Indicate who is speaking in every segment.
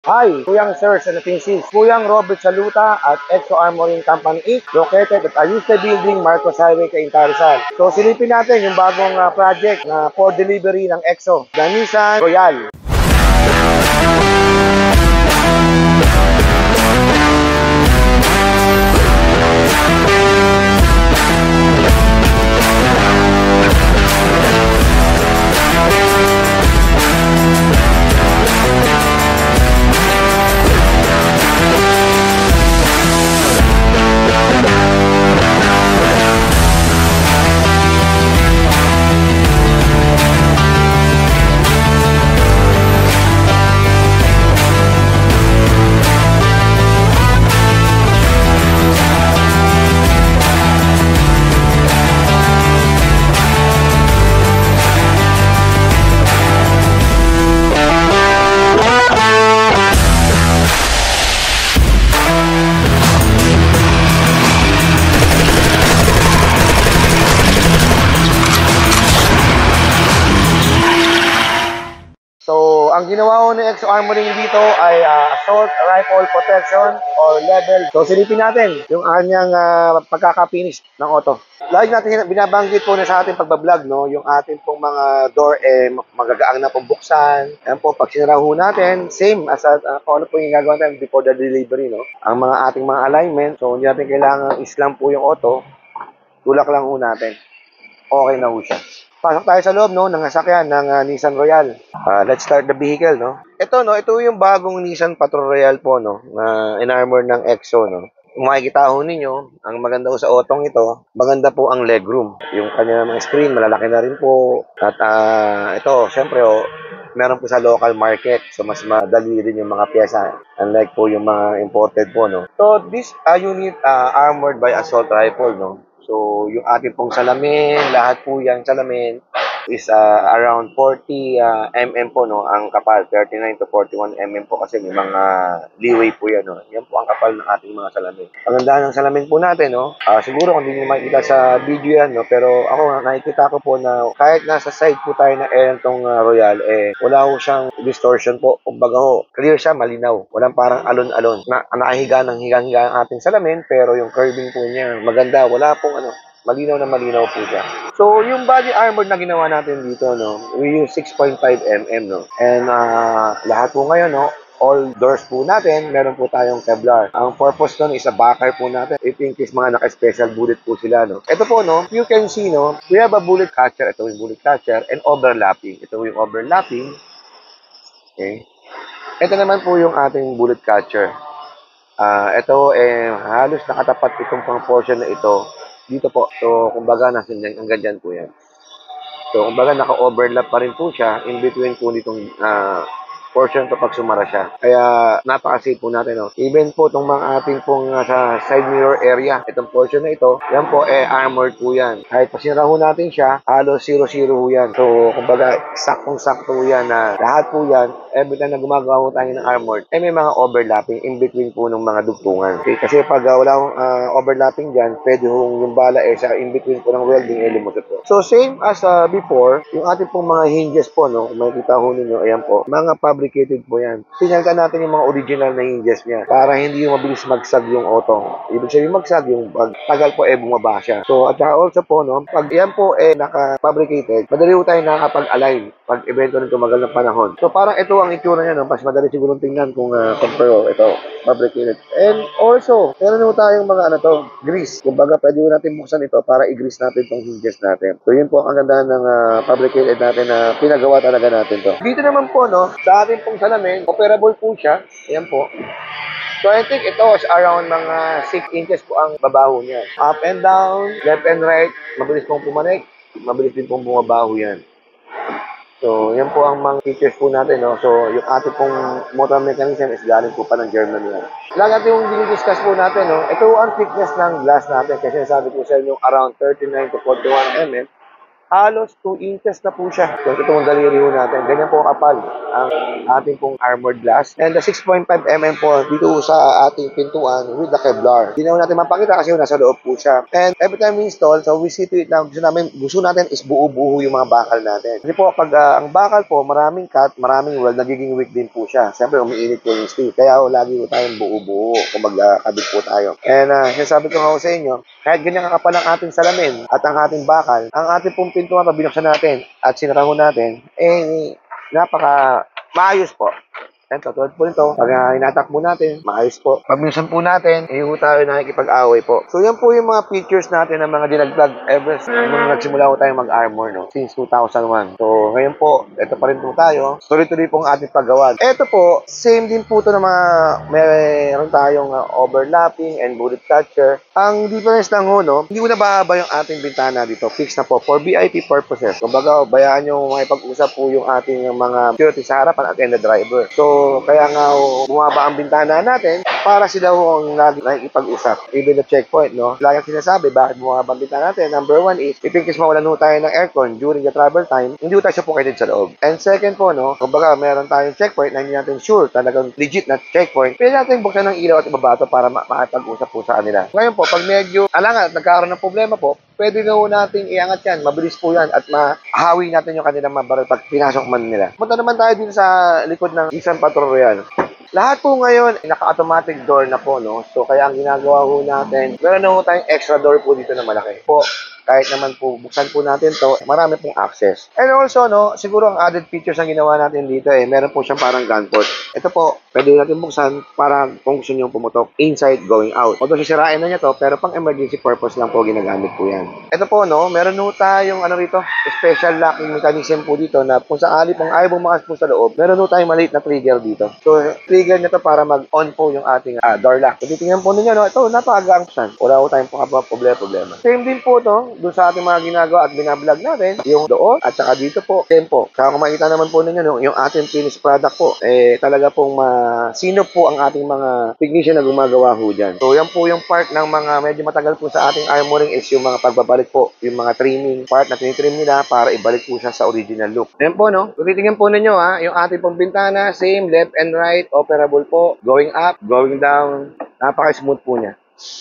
Speaker 1: Hi, Kuyang Sir Sanatinsis, Kuyang Robert Saluta at Exo Armoring Company Inc. located at Ayuste Building, Marcos Highway, Cainta Rizal. So silipin natin yung bagong project na for delivery ng Exo, the Nissan Royale. So, ang ginawa ko ng Exo Armoring dito ay assault rifle protection or level. So, silipin natin yung kanyang pagkaka-finish ng auto. Lagi natin binabanggit po na sa ating pagbablog, no, yung ating pong mga door magagaang na pong buksan. Ayan po, pag sinara ho natin, same as kung ano po yung gagawin natin before the delivery, no. Ang mga ating mga alignment, so hindi natin kailangan islam po yung auto. Tulak lang ho natin. Okay na ho siya. Pasok tayo sa loob, no, ng sasakyan ng Nissan Royale. Let's start the vehicle, no. Ito yung bagong Nissan Patrol Royale po, no, na in-armor ng Exo, no. Kung makikita ho ninyo, ang maganda ho sa otong ito, maganda po ang legroom. Yung kanya mga screen, malalaki na rin po. At ito, syempre, meron po sa local market. So, mas madali rin yung mga pyesa. Unlike po yung mga imported po, no. So, this unit armored by assault rifle, no. So, yung ating pong salamin, lahat po yung salamin is around 40 mm po, no, ang kapal, 39 to 41 mm po kasi may mga leeway po yan, no. Yan po ang kapal ng ating mga salamin. Ang ganda ng salamin po natin, no, siguro kung hindi nyo makikita sa video yan, no, pero ako nakikita ko po na kahit nasa side po tayo na itong Royal, wala ho siyang distortion po. Kumbaga ho, clear siya, malinaw. Walang parang alon-alon. Nakahiga ng higang-higa ang ating salamin, pero yung curving po niya, maganda. Wala pong malinaw na malinaw po siya. So, yung body armor na ginawa natin dito, no, we use 6.5 mm, no. And lahat po ngayon, no, all doors po natin, meron po tayong Kevlar. Ang purpose nun is a backer po natin. If in case mga naka-special bullet po sila, no. Ito po, no, you can see, no, we have a bullet catcher. Ito yung bullet catcher and overlapping. Ito yung overlapping. Okay. Ito naman po yung ating bullet catcher. Ito, halos nakatapat itong pang portion na ito dito po. So, kumbaga, hanggang dyan po yan. So, kumbaga, naka-overlap pa rin po siya in between po nitong portion to pag sumara siya. Kaya, napaka-safe po natin, no? Even po itong mga ating pong sa side mirror area, itong portion na ito, yan po, armored po yan. Kahit pasinara ho natin siya, halos 0-0 ho yan. So, kumbaga, saktong-sakto yan na lahat po yan, every time na gumagawa po tayo ng armored, may mga overlapping in between po ng mga dugtungan. Okay? Kasi pag wala akong overlapping dyan, pwede yung bala sa in between po ng welding, limutot po. So, same as before, yung ating pong mga hinges po, no, kung makikita ho ninyo, ayan po, mga fabricated po yan. Tinanggal natin yung mga original na hinges niya para hindi yung mabilis magsag yung otong. Ibig sabihin magsag, yung pagtagal po bumaba siya. So, at saka also po, no, pag yan po naka-fabricated, madali po tayo nakakapag-align pag evento ng tumagal ng panahon. So, parang ito ang itsura niya, no, mas madali siguro tingnan kung compare ito, fabricated. And also, meron po tayong mga grease. Kumbaga, pwede po natin buksan ito para i-grease natin itong hinges natin. So, yun po ang ganda ng fabricated natin na pinagawa talaga natin to. Dito naman po, no, sa ating pong salamin, operable po siya. Ayan po. So, I think ito is around mga 6 inches po ang babaho niya. Up and down, left and right, mabilis pong pumanik, mabilis din pong bumabaho yan. So, yan po ang mga features po natin, no? So, yung ating pong motor mechanism is galing po pa ng Germany yan. Lagi yung dinidiscuss po natin, no? Ito ang thickness ng glass natin kasi sabi ko sa inyo around 39 to 41 mm. halos 2 inches na po siya. So, itong daliri ho natin. Ganyan po kapal ang ating pong armored glass. And the 6.5 mm po dito sa ating pintuan with the Kevlar. Hindi na natin mapakita kasi nasa loob po siya. And every time we install, so we see to it na gusto natin is buo-buo yung mga bakal natin. Kasi po, pag ang bakal po, maraming cut, maraming weld, nagiging weak din po siya. Siyempre, umiinit po yung steel. Kaya lagi po tayong buo-buo kung magkabit po tayo. And sinasabi ko nga sa inyo, kahit ganyan kakapal ang ating salamin at ang ating bakal, ang ating pong pintuan pag binuksan natin at sinaraho natin, napaka maayos po. Yan, katulad po nito, pag inatak mo natin, maayos po. Pag minsan po natin, hindi tayo nakikipag-away po. So, yan po yung mga features natin ng mga dinagdag ever nung nagsimula ko tayong mag-armor, no? Since 2001. So, ngayon po, ito pa rin po tayo. Tuloy-tuloy pong ating paggawa. Ito po, same din po ito ng mga, meron tayong overlapping and bullet catcher. Ang difference lang ho, no? Hindi ko na bababa yung ating bintana dito. Fix na po for VIP purposes. Kumbaga, bayaan nyo makipag-usap po yung ating mga security sa harapan at the driver. So, kaya nga bumaba ang bintana natin para sila ho ang lagi nakikipag-usap. Even the checkpoint, no? Lagi sinasabi, bakit bumaba ang bintana natin? Number one is, if in case mawalan ho tayo ng aircon during the travel time, hindi ho tayo suffocated sa loob. And second po, no? Kumbaga, meron tayong checkpoint na hindi natin sure, talagang legit na checkpoint. Pwede natin buksan ng ilaw at ibabato para makipag-usap po sa kanila. Ngayon po, pag medyo, alangan, nagkakaroon ng problema po, pwede na ho nating iangat yan. Mabilis po yan at mahawi natin yung kanilang mabaril pag pinasok man nila. Punta naman tayo dito sa likod ng isang Patrol Royal. Lahat po ngayon, naka-automatic door na po, no? So, kaya ang ginagawa ho natin, meron na ho tayong extra door po dito na malaki. Po, kahit naman po, buksan po natin to, marami pong access. And also, no, siguro ang added features na ginawa natin dito, meron po siyang parang gun port. Ito po, pwede natin buksan para kung gusto nyo pumutok inside, going out. Although sisirain na niya to, pero pang emergency purpose lang po ginagamit po yan. Ito po, no, meron ho tayong ano rito, special locking mechanism po dito na kung sakali pang ayaw bumakas po sa loob, meron ho tayong maliit na trigger dito. So, trigger nito para mag-on po yung ating door lock. So, titingnan po ninyo, no, ito, napakagaang buksan. Wala ho tayong problema. Same din po to, doon sa ating mga ginagawa at binablog natin, yung doon at saka dito po, same po. Saka kung makita naman po ninyo, no, yung ating finished product po, talaga pong sino po ang ating mga technician na gumagawa ho dyan. So, yan po yung part ng mga medyo matagal po sa ating armoring is yung mga pagbabalik po, yung mga trimming part na tinitrim nila para ibalik po siya sa original look. Yan po, no? So, titingnan po ninyo, yung ating pong bintana, same, left and right, operable po, going up, going down, napaka-smooth po niya.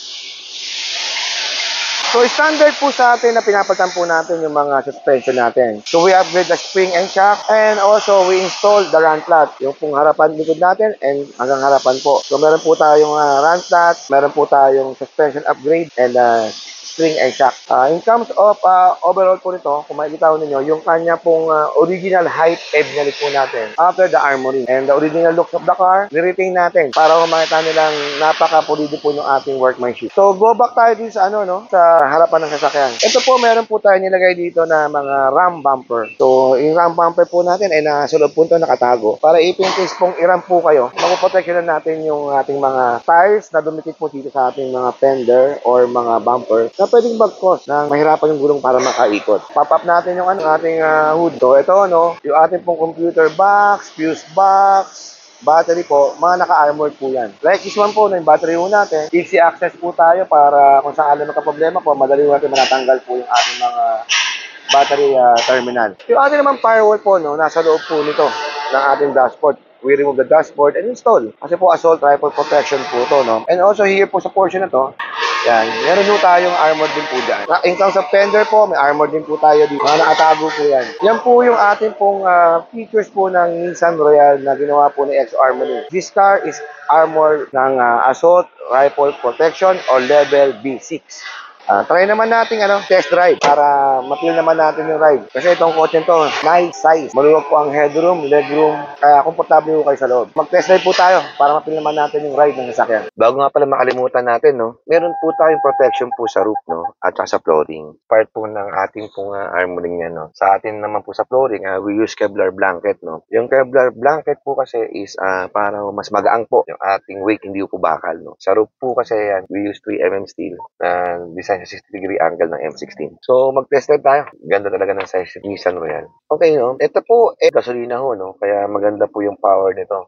Speaker 1: So, standard po sa atin na pinapalitan po natin yung mga suspension natin. So, we upgrade the spring and shock and also we install the run flat. Yung pong harapan likod natin and hanggang harapan po. So, meron po tayong run flat, meron po tayong suspension upgrade and spring and shock. In terms of overall po nito, kung makikita ninyo, yung kanya pong original height binalik po natin after the armoring. And the original looks of the car, niretain natin para makita nilang napaka-pulido po yung ating workmanship. So, go back tayo dito sa sa harapan ng sasakyan. Ito po, meron po tayo nilagay dito na mga ram bumper. So, yung ram bumper po natin ay nasa loob po ito nakatago. Para if in case pong iram po kayo, mapuproteksyonan natin yung ating mga tires na dumikit po dito sa ating mga fender or mga bumper na pwedeng mag-cause na mahirapan yung gulong para makaikot. Pop up natin yung ating hood. So, ito, yung ating pong computer box, fuse box, battery po, mga naka-armored po yan. Like this one po, yung battery po natin, easy access po tayo para kung saan magka-problema po, madali natin manatanggal po yung ating mga battery terminal. Yung ating naman firewall po, nasa loob po nito ng ating dashboard. We remove the dashboard and install. Kasi po assault rifle protection po to, no? And also here po sa portion na to, yan, meron po tayong armored din po dyan. In terms of fender po, may armored din po tayo dito. Mga nakatago po yan. Yan po yung ating pong features po ng Nissan Royale na ginawa po ni X-Harmony. This car is armored ng assault rifle protection or level B6. Try naman natin test drive para ma-feel naman natin yung ride. Kasi itong kotse to, nice size. Maluwag po ang headroom, legroom, kaya komportable po kayo sa loob. Mag-test drive po tayo para ma-feel naman natin yung ride ng sasakyan. Bago nga pala makalimutan natin, meron po tayong protection po sa roof, at saka sa flooring. Part po ng ating pong armoring niya, Sa atin naman po sa flooring, we use Kevlar blanket, Yung Kevlar blanket po kasi is para mas magaang po yung ating weight, hindi po bakal, Sa roof po kasi yan, we use 3mm steel na design sa 60-degree angle ng M16. So, mag-test drive tayo. Ganda talaga ng size Nissan Royale. Okay, ito po, gasolina ho, Kaya maganda po yung power nito.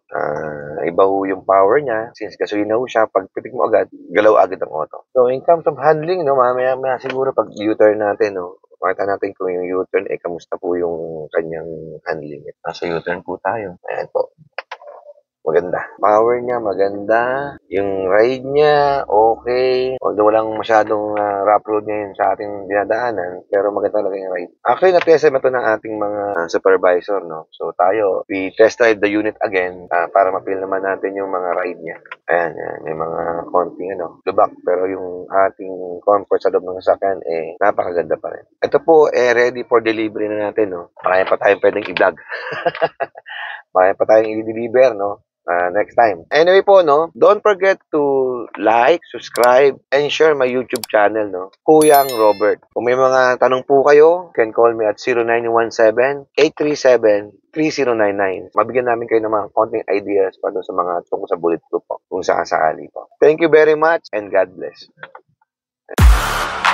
Speaker 1: Iba ho yung power niya. Since gasolina ho siya, pag pitik mo agad, galaw agad ang auto. So, in terms of handling, mamaya siguro pag U-turn natin, Makita natin kung yung U-turn, kamusta po yung kanyang handling. Nasa U-turn po tayo. Ayan po. Maganda. Power niya, maganda. Yung ride niya, okay. Although walang masyadong rough road ngayon sa ating dinadaanan, pero maganda talaga yung ride. Actually, na-test na ito ng ating mga supervisor, no? So, tayo, we test drive the unit again para ma-feel naman natin yung mga ride niya. Ayan, yan. May mga konting, lubak. Pero yung ating comfort sa loob ng sasakyan, napakaganda pa rin. Ito po, ready for delivery na natin, no? Marami pa tayong pwedeng i-vlog. Marami pa tayong i-deliver, no? Next time. Anyway po, no, don't forget to like, subscribe, and share my YouTube channel, no, Kuyang Robert. Kung may mga tanong po kayo, you can call me at 0917-837-3099. Mabigyan namin kayo ng mga konting ideas pa sa mga tungkol sa bulletproof po, kung sakasakali po. Thank you very much, and God bless.